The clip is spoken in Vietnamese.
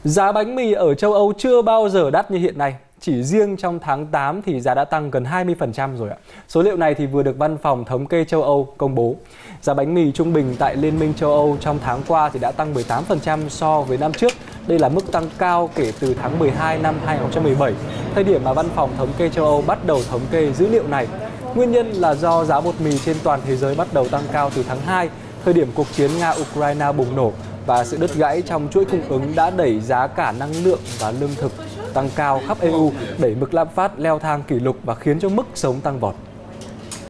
Giá bánh mì ở châu Âu chưa bao giờ đắt như hiện nay. Chỉ riêng trong tháng 8 thì giá đã tăng gần 20% rồi ạ. Số liệu này thì vừa được Văn phòng Thống kê châu Âu công bố. Giá bánh mì trung bình tại Liên minh châu Âu trong tháng qua thì đã tăng 18% so với năm trước. Đây là mức tăng cao kể từ tháng 12 năm 2017, thời điểm mà Văn phòng Thống kê châu Âu bắt đầu thống kê dữ liệu này. Nguyên nhân là do giá bột mì trên toàn thế giới bắt đầu tăng cao từ tháng 2, thời điểm cuộc chiến Nga-Ukraine bùng nổ, và sự đứt gãy trong chuỗi cung ứng đã đẩy giá cả năng lượng và lương thực tăng cao khắp EU, đẩy mức lạm phát leo thang kỷ lục và khiến cho mức sống tăng vọt.